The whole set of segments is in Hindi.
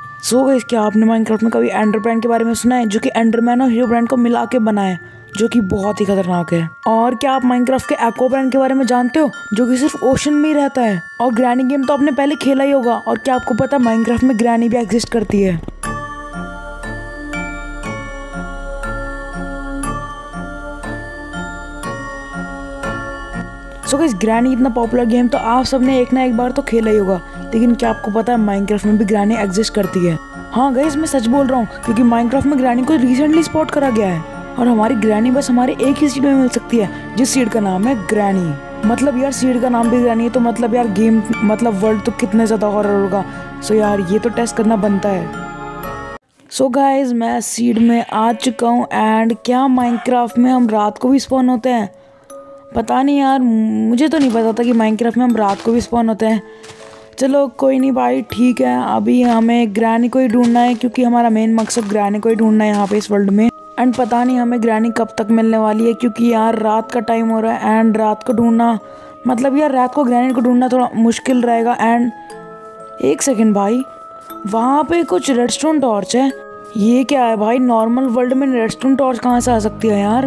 सो गाइस, क्या आपने माइनक्राफ्ट में कभी एंडर ब्रांड के बारे में सुना है, जो कि एंडरमैन और हीरो ब्रांड को मिला के बना है, जो कि बहुत ही खतरनाक है। और क्या आप माइनक्राफ्ट के एको ब्रांड के बारे में जानते हो, जो कि सिर्फ ओशन में ही रहता है। और ग्रैनी गेम तो आपने पहले खेला ही होगा। और क्या आपको पता है माइनक्राफ्ट में ग्रैनी भी एग्जिस्ट करती है। सो गाइस, ग्रैनी इतना पॉपुलर गेम तो आप सबने एक ना एक बार तो खेला ही होगा। लेकिन क्या आपको पता है माइनक्राफ्ट में भी ग्रैनी एग्जिस्ट करती है। हाँ गाइस, मैं सच बोल रहा हूँ, क्योंकि माइनक्राफ्ट में ग्रैनी को रिसेंटली स्पॉट करा गया है। और हमारी ग्रैनी बस हमारे एक ही सीड में मिल सकती है, जिस सीड का नाम है ग्रैनी। मतलब यार, सीड का नाम भी ग्रैनी है, तो मतलब यार गेम मतलब वर्ल्ड तो कितने ज्यादा हॉरर होगा। सो यार, ये तो टेस्ट करना बनता है। सो गाइस, मैं सीड में आ चुका हूँ। एंड क्या माइनक्राफ्ट में हम रात को भी स्पॉन होते हैं? पता नहीं यार, मुझे तो नहीं पता था कि माइनक्राफ्ट में हम रात को भी स्पॉन होते हैं। चलो कोई नहीं भाई, ठीक है। अभी हमें ग्रैनी को ही ढूंढना है, क्योंकि हमारा मेन मकसद ग्रैनी को ही ढूंढना है यहाँ पे इस वर्ल्ड में। एंड पता नहीं हमें ग्रैनी कब तक मिलने वाली है, क्योंकि यार रात का टाइम हो रहा है। एंड रात को ढूंढना मतलब यार रात को ग्रैनी को ढूंढना थोड़ा मुश्किल रहेगा। एंड एक सेकेंड भाई, वहाँ पे कुछ रेडस्टोन टॉर्च है। ये क्या है भाई? नॉर्मल वर्ल्ड में रेडस्टोन टॉर्च कहाँ से आ सकती है यार?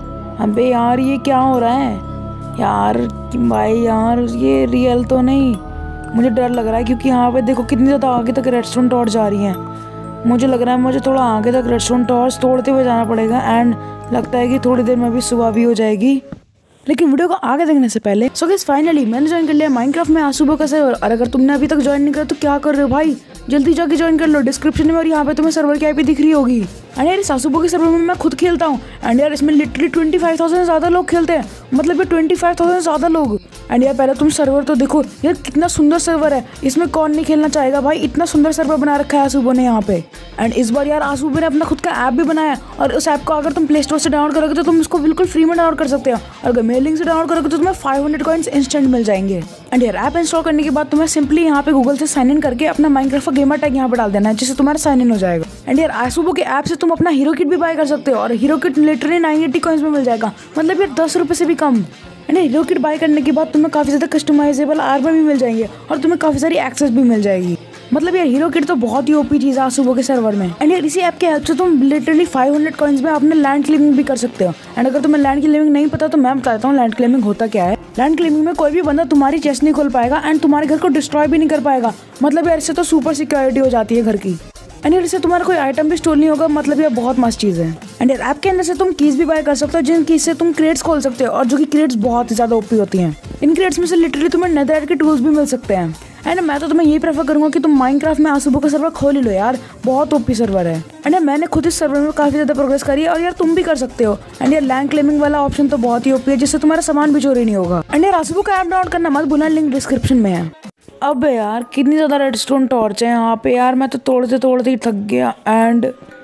अबे यार, ये क्या हो रहा है यार? भाई यार, ये रियल तो नहीं। मुझे डर लग रहा है, क्योंकि यहाँ पे देखो कितनी ज़्यादा आगे तक रेडस्टोन टॉर्च जा रही हैं। मुझे लग रहा है मुझे थोड़ा आगे तक रेडस्टोन टॉर्च तोड़ते हुए जाना पड़ेगा। एंड लगता है कि थोड़ी देर में भी सुबह भी हो जाएगी। लेकिन वीडियो को आगे देखने से पहले सो गाइस, फाइनली मैंने ज्वाइन कर लिया माइनक्राफ्ट में आज सुबह का सर्वर। और अगर तुमने अभी तक ज्वाइन नहीं करा तो क्या कर रहे हो भाई? जल्दी जाके ज्वाइन कर लो। डिस्क्रिप्शन में और यहाँ पे तुम्हें सर्वर की आईपी दिख रही होगी। एंड यार, सासुबो के सर्वर में मैं खुद खेलता हूँ। एंड यार, इसमें लिटरली 25,000 से ज़्यादा लोग खेलते हैं। मतलब ये 25,000 से ज़्यादा लोग। एंड यार, पहले तुम सर्वर तो देखो यार, कितना सुंदर सर्वर है। इसमें कौन नहीं खेलना चाहेगा भाई? इतना सुंदर सर्वर बना रखा है आसुबो ने यहाँ पे। एंड इस बार यार आसुबो ने अपना खुद का ऐप भी बनाया। और उस ऐप को अगर तुम प्ले स्टोर से डाउनलोड करोगे तो तुम उसको बिल्कुल फ्री में डाउनलोड कर सकते हो। और अगर मेल लिंक से डाउनलोड करोगे तो तुम्हें 500 कॉइंस इंस्टेंट मिल जाएंगे। एंड यार, ऐप इंस्टॉल करने के बाद तुम्हें सिंपली यहाँ पे गूगल से साइन इन करके अपना माइनक्राफ्ट का गेमर टैग यहाँ पे डाल देना है, जिससे तुम्हारा साइन इन हो जाएगा। एंड यार, आसुबो के ऐप से तुम अपना हीरो किट भी बाय कर सकते हो। और हीरो किट लिटरली 980 कॉइंस में मिल जाएगा। मतलब यार 10 रुपये से भी कम। एंड हीरो किट बाय करने के बाद तुम्हें काफ़ी ज़्यादा कस्टमाइजेबल आर्मर भी मिल जाएंगे। और तुम्हें काफ़ी सारी एक्सेस भी मिल जाएगी। मतलब यार, हीरो किट तो बहुत ही ओपी चीज़ है आसुबो के सर्वर में। एंड यार, इसी ऐप के हेल्प से तुम लिटरली 500 कॉइंस में अपने लैंड क्लेमिंग भी कर सकते हो। एंड अगर तुम्हें लैंड क्लेमिंग नहीं पता तो मैं बताता हूँ लैंड क्लेमिंग होता क्या है। लैंड क्लेमिंग में कोई भी बंदा तुम्हारी चेस्ट नहीं खोल पाएगा एंड तुम्हारे घर को डिस्ट्रॉय भी नहीं कर पाएगा। मतलब यार, इससे तो सुपर सिक्योरिटी हो जाती है घर की। एंड यार, इससे तुम्हारा कोई आइटम भी स्टोर नहीं होगा। मतलब यार, बहुत मस्त चीज़ है। एंड यार, ऐप के अंदर से तुम कीज भी बाय कर सकते हो, जिन कीज से तुम क्रेट्स खोल सकते हो। और जो कि क्रेट्स बहुत ही ज़्यादा ओपी होती हैं। इन क्रेट्स में से लिटरली तुम्हें नेदरराइट के टूल्स भी मिल सकते हैं। एंड मैं तो तुम्हें यही प्रेफर करूंगा कि तुम माइनक्राफ्ट में आसुबो का सर्वर खोल ही लो यार, बहुत ओपी सर्वर है। एंड यार, मैंने खुद इस सर्वर में काफ़ी ज़्यादा प्रोग्रेस करी है। और यार, तुम भी कर सकते हो। एंड यार, लैंड क्लेमिंग वाला ऑप्शन तो बहुत ही ओपी है, जिससे तुम्हारा सामान भी चोरी नहीं होगा। एंड यार, आसुबो का ऐप डाउनलोड करना मत भूलना, लिंक डिस्क्रिप्शन में है। अब यार, कितनी ज़्यादा रेडस्टोन टॉर्च है यहाँ पे यार, मैं तो तोड़ते तोड़ते ही थक गया। एंड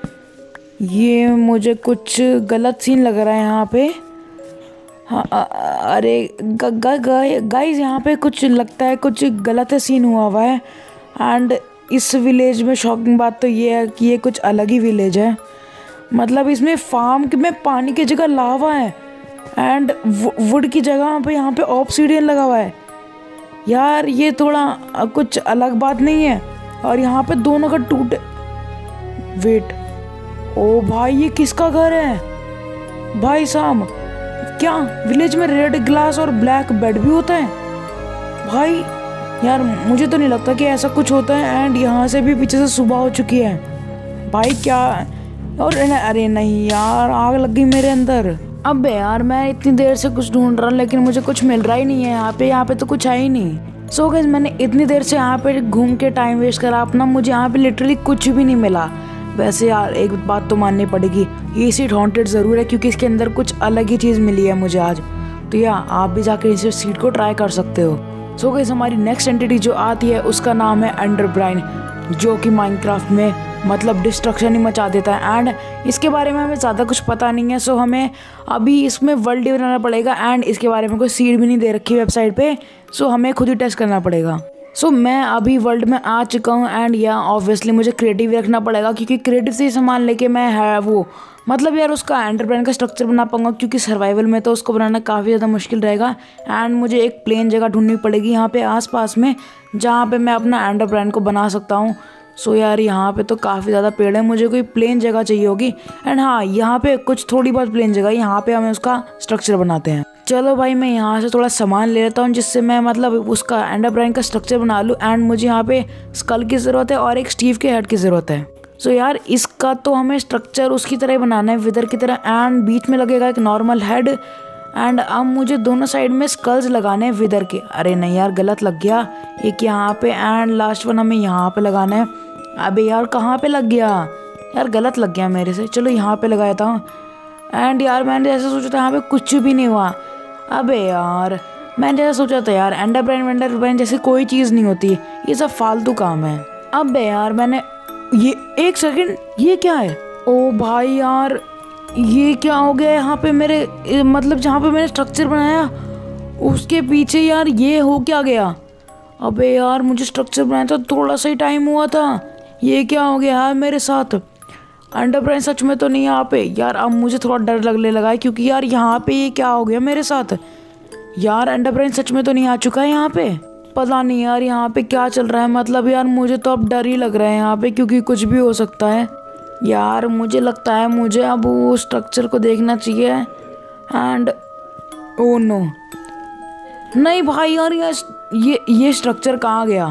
ये मुझे कुछ गलत सीन लग रहा है यहाँ पे। हाँ, अरे गाइस, यहाँ पे कुछ लगता है कुछ गलत सीन हुआ है। एंड इस विलेज में शॉकिंग बात तो ये है कि ये कुछ अलग ही विलेज है। मतलब इसमें फार्म में पानी की जगह लावा है। एंड वुड की जगह पे यहाँ पे ऑब्सीडियन लगा हुआ है। यार, ये थोड़ा कुछ अलग बात नहीं है। और यहाँ पे दोनों का टूटे। वेट, ओ भाई, ये किसका घर है भाई साहब? क्या विलेज में रेड ग्लास और ब्लैक बेड भी होता है भाई? यार, मुझे तो नहीं लगता कि ऐसा कुछ होता है। एंड यहाँ से भी पीछे से सुबह हो चुकी है भाई, क्या? और अरे नहीं यार, आग लग गई मेरे अंदर। अब यार, मैं इतनी देर से कुछ ढूंढ रहा हूँ, लेकिन मुझे कुछ मिल रहा ही नहीं है यहाँ पे तो कुछ है ही नहीं। सो गाइस, मैंने इतनी देर से यहाँ पे घूम के टाइम वेस्ट करा अपना, मुझे यहाँ पे लिटरली कुछ भी नहीं मिला। वैसे यार, एक बात तो माननी पड़ेगी, ये सीट हॉन्टेड ज़रूर है, क्योंकि इसके अंदर कुछ अलग ही चीज़ मिली है मुझे आज। तो यार, आप भी जाकर इस सीट को ट्राई कर सकते हो। सो गाइस, हमारी नेक्स्ट एंटिटी जो आती है उसका नाम है एंडर ब्राइन, जो कि माइनक्राफ्ट में मतलब डिस्ट्रक्शन ही मचा देता है। एंड इसके बारे में हमें ज़्यादा कुछ पता नहीं है। सो हमें अभी इसमें वर्ल्ड ही बनाना पड़ेगा। एंड इसके बारे में कोई सीड भी नहीं दे रखी वेबसाइट पे। सो हमें खुद ही टेस्ट करना पड़ेगा। सो मैं अभी वर्ल्ड में आ चुका हूँ। एंड या ऑब्वियसली मुझे क्रिएटिव रखना पड़ेगा, क्योंकि क्रिएटिव से सामान लेके मैं है वो मतलब यार उसका एंडर ब्राइन का स्ट्रक्चर बना पाऊंगा, क्योंकि सर्वाइवल में तो उसको बनाना काफ़ी ज़्यादा मुश्किल रहेगा। एंड मुझे एक प्लेन जगह ढूंढनी पड़ेगी यहाँ पे आसपास में, जहाँ पे मैं अपना एंडर ब्राइन को बना सकता हूँ। सो यार यहाँ पे तो काफ़ी ज़्यादा पेड़ है, मुझे कोई प्लेन जगह चाहिए होगी। एंड हाँ, यहाँ पे कुछ थोड़ी बहुत प्लेन जगह, यहाँ पे हमें उसका स्ट्रक्चर बनाते हैं। चलो भाई, मैं यहाँ से थोड़ा सामान ले लेता हूँ जिससे मैं मतलब उसका एंडरब्राइन का स्ट्रक्चर बना लूँ। एंड मुझे यहाँ पे स्कल की ज़रूरत है और एक स्टीव के हेड की ज़रूरत है। सो यार इसका तो हमें स्ट्रक्चर उसकी तरह बनाना है, विदर की तरह। एंड बीच में लगेगा एक नॉर्मल हेड। एंड अब मुझे दोनों साइड में स्कल्स लगाने हैं विदर के। अरे नहीं यार, गलत लग गया। एक यहाँ पे एंड लास्ट वन हमें यहाँ पे लगाना है। अबे यार कहाँ पे लग गया यार, गलत लग गया मेरे से। चलो यहाँ पे लगाया था। एंड यार मैंने जैसे सोचा था यहाँ पे कुछ भी नहीं हुआ। अबे यार मैंने जैसा सोचा था यार, एंडरब्राइन जैसी कोई चीज़ नहीं होती, ये सब फालतू काम है। अबे यार मैंने ये, एक सेकंड, ये क्या है? ओ भाई यार, ये क्या हो गया यहाँ पे मेरे, मतलब जहाँ पे मैंने स्ट्रक्चर बनाया उसके पीछे यार ये हो क्या गया? अबे यार मुझे स्ट्रक्चर बनाया था, थोड़ा सा ही टाइम हुआ था, ये क्या हो गया यार मेरे साथ? एंडरब्राइन सच में तो नहीं यहाँ पे यार। अब मुझे थोड़ा डर लगने लगा है क्योंकि यार यहाँ पे ये क्या हो गया मेरे साथ यार? एंडरब्राइन सच में तो नहीं आ चुका है यहाँ पे? पता नहीं यार यहाँ पे क्या चल रहा है। मतलब यार मुझे तो अब डर ही लग रहा है यहाँ पे, क्योंकि कुछ भी हो सकता है यार। मुझे लगता है मुझे अब वो स्ट्रक्चर को देखना चाहिए। एंड ओ नो, नहीं भाई यार, ये स्ट्रक्चर कहाँ गया?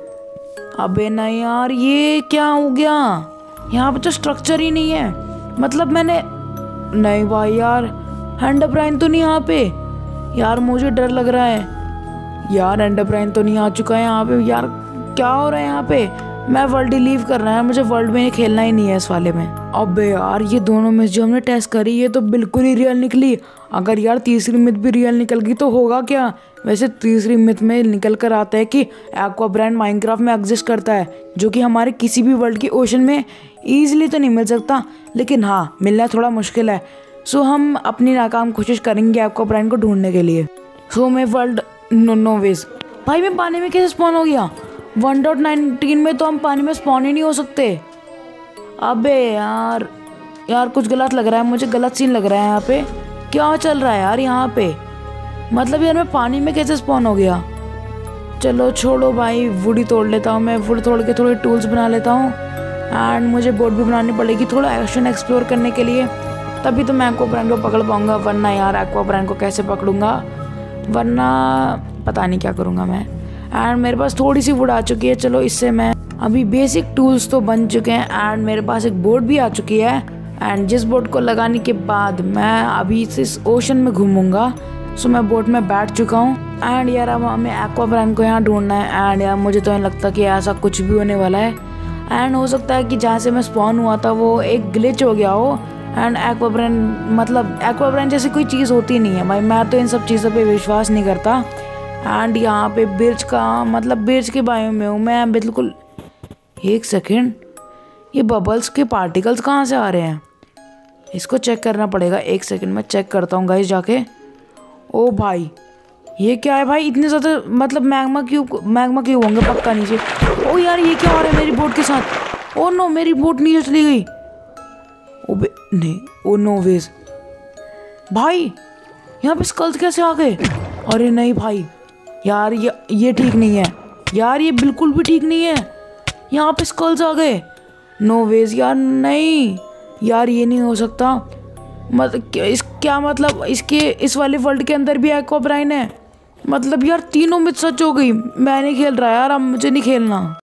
अबे नहीं यार, ये क्या हो गया? यहाँ पे तो स्ट्रक्चर ही नहीं है। मतलब मैंने, नहीं भाई यार, एंडरब्राइन तो नहीं यहाँ पे यार, मुझे डर लग रहा है यार। एंडरब्राइन तो नहीं आ चुका है यहाँ पे यार, क्या हो रहा है यहाँ पे? मैं वर्ल्ड लीव कर रहा है, मुझे वर्ल्ड में खेलना ही नहीं है इस वाले में। अबे यार ये दोनों में जो हमने टेस्ट करी ये तो बिल्कुल ही रियल निकली। अगर यार तीसरी मिथ भी रियल निकल गई तो होगा क्या? वैसे तीसरी मिथ में निकल कर आता है कि एक्वाब्राइन माइनक्राफ्ट में एग्जिस्ट करता है, जो कि हमारे किसी भी वर्ल्ड के ओशन में ईजिली तो नहीं मिल सकता, लेकिन हाँ मिलना थोड़ा मुश्किल है। सो हम अपनी नाकाम कोशिश करेंगे एक्वाब्राइन को ढूंढने के लिए। सो मैं वर्ल्ड नो वेज, भाई मैं पानी में कैसे स्पॉन हो गया? 1.19 में तो हम पानी में स्पॉन ही नहीं हो सकते। अबे यार कुछ गलत लग रहा है, मुझे गलत सीन लग रहा है यहाँ पे। क्या चल रहा है यार यहाँ पे? मतलब यार मैं पानी में कैसे स्पॉन हो गया? चलो छोड़ो भाई, वुड ही तोड़ लेता हूँ मैं। वुड तोड़ के थोड़े टूल्स बना लेता हूँ। एंड मुझे बोट भी बनानी पड़ेगी थोड़ा एक्शन एक्सप्लोर करने के लिए, तभी तो मैं एक्वाब्राइन को पकड़ पाऊंगा। वरना यार एक्वाब्राइन को कैसे पकड़ूंगा, वरना पता नहीं क्या करूँगा मैं। एंड मेरे पास थोड़ी सी वुड आ चुकी है। चलो इससे मैं अभी बेसिक टूल्स तो बन चुके हैं। एंड मेरे पास एक बोट भी आ चुकी है। एंड जिस बोट को लगाने के बाद मैं अभी इस ओशन में घूमूंगा। सो मैं बोट में बैठ चुका हूँ। एंड यार अब हमें एक्वाब्राइन को यहाँ ढूंढना है। एंड यार मुझे तो नहीं लगता कि ऐसा कुछ भी होने वाला है। एंड हो सकता है कि जहाँ से मैं स्पॉन हुआ था वो एक ग्लिच हो गया हो। एंड एक्वाब्राइन जैसी कोई चीज़ होती नहीं है भाई, मैं तो इन सब चीज़ों पे विश्वास नहीं करता। एंड यहाँ पे बिर्च के बायोम में हूँ मैं बिल्कुल। एक सेकेंड, ये बबल्स के पार्टिकल्स कहाँ से आ रहे हैं? इसको चेक करना पड़ेगा। एक सेकेंड मैं चेक करता हूँ गाइस जाके। ओ भाई ये क्या है भाई? इतने ज़्यादा मतलब मैग्मा क्यों होंगे पक्का नीचे। ओ यार ये क्या हो रहा है मेरी बोट के साथ? ओ नो, मेरी बोट नीचे चली गई। नहीं, ओ नो वेज भाई, यहाँ पे स्कल्स कैसे आ गए? अरे नहीं भाई यार, ये ठीक नहीं है यार, ये बिल्कुल भी ठीक नहीं है। यहाँ पे स्कल्स आ गए। नो वेज यार, नहीं यार ये नहीं हो सकता। मतलब इस वाले वर्ल्ड के अंदर भी एक्वाब्राइन है? मतलब यार तीनों मिथ सच हो गई। मैं नहीं खेल रहा यार, अब मुझे नहीं खेलना।